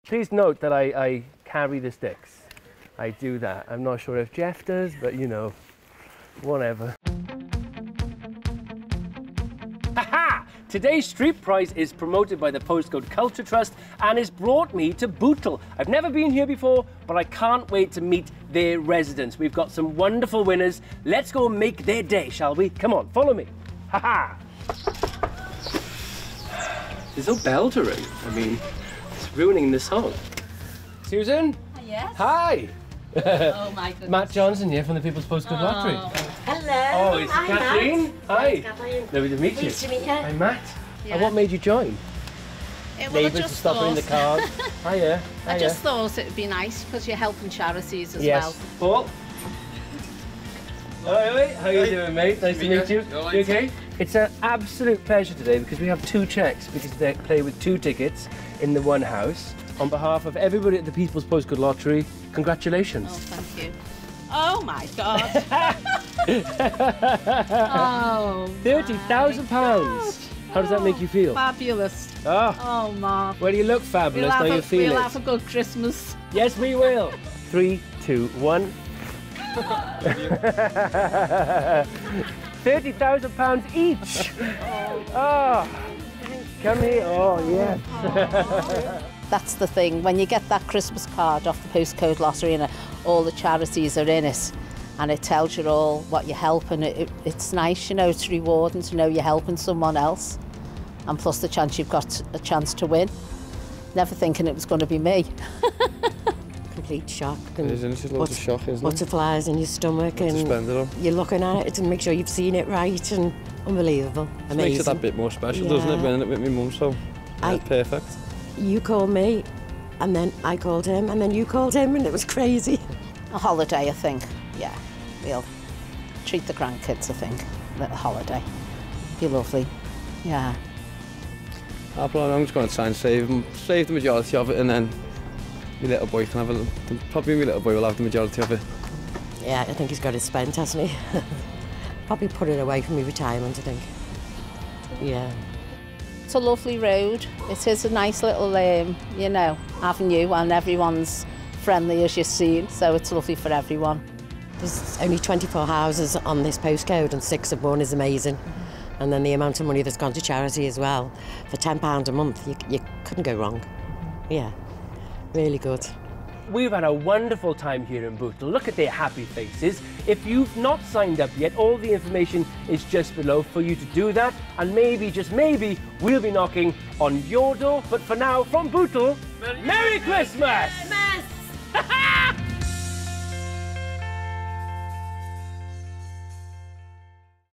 Please note that I carry the sticks. I do that. I'm not sure if Jeff does, but you know, whatever. Ha-ha! Today's street prize is promoted by the Postcode Culture Trust and has brought me to Bootle. I've never been here before, but I can't wait to meet their residents. We've got some wonderful winners. Let's go and make their day, shall we? Come on, follow me. Ha-ha! There's no bell to ring. I mean, it's ruining the song. Susan? Yes? Hi! Oh my goodness. Matt Johnson here from the People's Postcode Lottery. Hello. Oh, it's Hi, Kathleen. Matt. Hi. Kathleen. Lovely to meet you. Pleased to meet you. Hi, Matt. Yeah. And what made you join? Well, Neighbours to stop in the cars. Hiya. I just thought it would be nice because you're helping charities as yes. well. Paul? Hi, how you doing, mate? Nice to meet you. You okay? It's an absolute pleasure today because we have two cheques because they play with two tickets in the one house. On behalf of everybody at the People's Postcode Lottery, congratulations. Oh, thank you. Oh my God. Oh. £30,000. How does that make you feel? Fabulous. Oh, Mark. well, you look fabulous. Now you feel it. We'll have a good Christmas. Yes, we will. 3, 2, 1. £30,000 each. Oh, come here. Oh, yes. That's the thing. When you get that Christmas card off the Postcode Lottery and all the charities are in it, and it tells you all what you're helping, it's nice, you know, it's rewarding to know you're helping someone else. And plus the chance you've got a chance to win. Never thinking it was going to be me. Complete shock. It is, it's loads of shock, isn't it? Butterflies in your stomach and you're looking at it to make sure you've seen it right, and unbelievable. Amazing. It makes it that bit more special, doesn't it, winning it with my mum, so yeah, perfect. You called me, and then I called him, and then you called him, and it was crazy. A holiday, I think. Yeah, we'll treat the grandkids, I think. A little holiday. Be lovely. Yeah. I'm just going to try and save the majority of it, and then my little boy can have probably my little boy will have the majority of it. Yeah, I think he's got it spent, hasn't he? Probably put it away for me retirement, I think. Yeah. It's a lovely road. It is a nice little, you know, avenue, and everyone's friendly, as you've seen, so it's lovely for everyone. There's only 24 houses on this postcode, and 6 of one is amazing. And then the amount of money that's gone to charity as well. For £10 a month, you couldn't go wrong. Yeah, really good. We've had a wonderful time here in Bootle. Look at their happy faces. If you've not signed up yet, all the information is just below for you to do that. And maybe, just maybe, we'll be knocking on your door. But for now, from Bootle, Merry Christmas!